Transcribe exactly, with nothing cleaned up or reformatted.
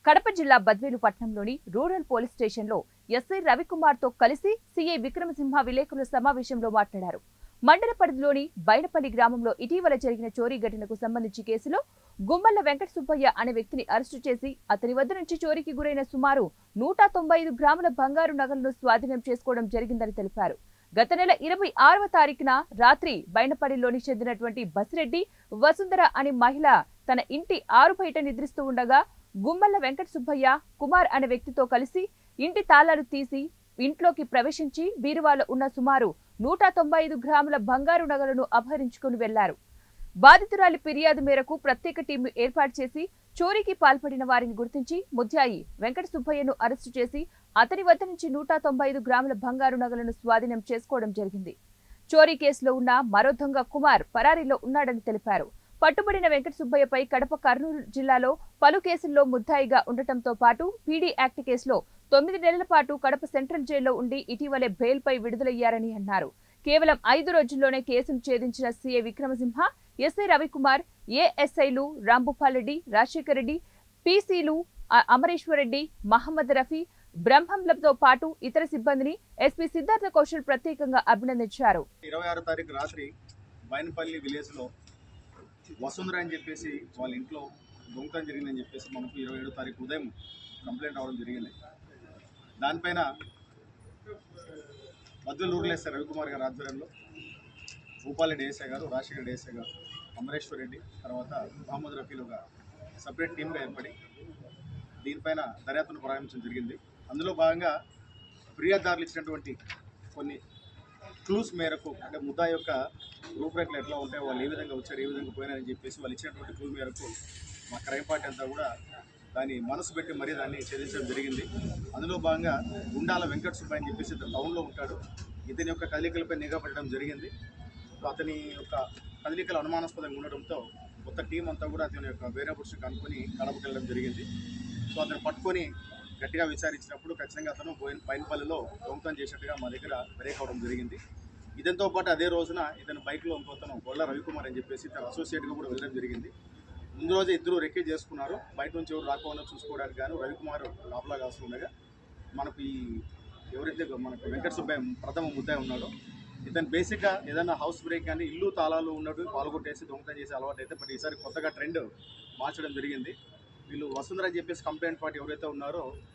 కడప జిల్లా బద్వేలు పట్టణంలోని rural police స్టేషన్లో ఎస్ఐ రవికుమార్ తో కలిసి సీఐ విక్రమసింహ విలేకరుల సమావేశంలో మాట్లాడారు. మండల పరిధిలోని బైనపల్లి గ్రామంలో ఇటీవల జరిగిన చోరీ ఘటనకు సంబంధించి కేసులో గుమ్మల్ల వెంకట సుబ్బయ్య అనే వ్యక్తిని అరెస్టు చేసి అతని వద్ద నుంచి చోరీకి గురైన సుమారు నూట తొంభై ఐదు గ్రాముల బంగారు నగలను స్వాధీనం చేసుకోవడం జరిగిందని తెలిపారు. గత నెల ఇరవై ఆరవ తారీఖున రాత్రి బైనపల్లిలోని చెందినటువంటి బసిరెడ్డి వసుంధర అనే మహిళ తన ఇంటి ఆరు బయట నిద్రిస్తూ ఉండగా గుమ్మల్ల వెంకట సుబ్బయ్య కుమార్ అనే వ్యక్తితో కలిసి ఇంటి తాళాలు తీసి ఇంట్లోకి ప్రవేశించి బీరువాలో ఉన్న సుమారు నూట తొంభై ఐదు గ్రాముల బంగారు నగలను అపహరించుకుని వెళ్లారు. బాధితురాలి ఫిర్యాదు మేరకు ప్రత్యేక టీంను ఏర్పాటు చేసి చోరీకి పాల్పడిన వారిని గుర్తించి ముద్దాయి వెంకట సుబ్బయ్యను అరెస్టు చేసి అతని వద్ద నుంచి నూట తొంభై ఐదు గ్రాముల బంగారు నగలను స్వాధీనం చేసుకోవడం జరిగింది. చోరీ కేసులో ఉన్న మరో దొంగ కుమార్ పరారీలో ఉన్నాడని తెలిపారు. పట్టుబడిన వెంకట సుబ్బయ్యపై కడప కర్నూలు జిల్లాలో పలు కేసుల్లో ముద్దాయిగా ఉండటంతో పాటు పీడీ యాక్ట్ కేసులో తొమ్మిది నెలల పాటు కడప సెంట్రల్ జైల్లో ఉండి ఇటీవలే బెయిల్పై విడుదలయ్యారని అన్నారు. కేవలం ఐదు రోజుల్లోనే కేసును ఛేదించిన సీఐ విక్రమసింహ, ఎస్ఐ రవికుమార్, ఏఎస్ఐలు రాంభూపాల్ రెడ్డి, రాజశేఖర్ రెడ్డి, పీసీలు అమరేశ్వర్ రెడ్డి, మహమ్మద్ రఫీ, బ్రహ్మంలతో పాటు ఇతర సిబ్బందిని ఎస్పీ సిద్ధార్థ కౌశల్ ప్రత్యేకంగా అభినందించారు. ఇరవై ఆరో తారీఖు రాత్రి బైనపల్లి విలేజ్ లో వసుంధర అని చెప్పేసి వాళ్ళ ఇంట్లో దొంగతనం జరిగిందని చెప్పేసి మనకు ఇరవై ఏడో తారీఖు ఉదయం కంప్లైంట్ అవడం జరిగింది. దానిపైన బద్వేలు రూరల్ ఎస్ఐ రవికుమార్ గారి ఆధ్వర్యంలో భూపాలరెడ్డి ఏఎస్ఐ గారు, రాజశేఖర్ ఏఎస్ఐ గారు, అమరేశ్వర్ రెడ్డి, తర్వాత మహమ్మద్ రఫీలుగా సపరేట్ టీమ్గా ఏర్పడి దీనిపైన దర్యాప్తును ప్రారంభించడం జరిగింది. అందులో భాగంగా ఫిర్యాదుదారులు ఇచ్చినటువంటి కొన్ని క్లూస్ మేరకు, అంటే ముద్దా యొక్క రూపురేఖలు ఎట్లా ఉంటాయో, వాళ్ళు ఏ విధంగా వచ్చారు, ఏ విధంగా పోయినారని చెప్పేసి వాళ్ళు ఇచ్చినటువంటి క్లూ మేరకు మా క్రైమ్ పార్టీ అంతా కూడా దాన్ని మనసు పెట్టి మరీ దాన్ని ఛేదించడం జరిగింది. అందులో భాగంగా గుండాల వెంకట సుబ్బయ్య అని చెప్పేసి ఇతను టౌన్లో ఉంటాడు. ఇతని యొక్క కదలికలపై నిఘా పెట్టడం జరిగింది. అతని యొక్క కదలికలు అనుమానాస్పదంగా ఉండడంతో కొత్త టీం అంతా కూడా అతని యొక్క వేరే పురుషుని కనుక్కొని కడపకి వెళ్ళడం జరిగింది. సో అతను పట్టుకొని గట్టిగా విచారించినప్పుడు ఖచ్చితంగా అతను బైనపల్లిలో దొంగతనం చేసినట్టుగా మా దగ్గర బ్రేక్ అవడం జరిగింది. ఇదంతో పాటు అదే రోజున ఇతను బైక్లో ఇంకొతను గొల్ల రవికుమార్ అని చెప్పేసి తన అసోసియేట్గా కూడా వెళ్ళడం జరిగింది. ముందు రోజు ఇద్దరు రెక్కే చేసుకున్నారు. బయట నుంచి ఎవరు రాకుండా చూసుకోవడానికి గాను రవికుమార్ లోపల కాస్తుండగా మనకు ఈ ఎవరైతే మనకు వెంకట సుబ్బయ్య ప్రథమ ముద్దాయి ఉన్నాడో ఇతను బేసిక్గా ఏదైనా హౌస్ బ్రేక్ కానీ ఇల్లు తాళాలు ఉన్నట్టు పాల్గొట్టేసి దొంగతనం చేసే అలవాటు అయితే, బట్ ఈసారి కొత్తగా ట్రెండ్ మార్చడం జరిగింది. వీళ్ళు వసుంధర అని చెప్పేసి కంప్లైంట్ పార్టీ ఎవరైతే ఉన్నారో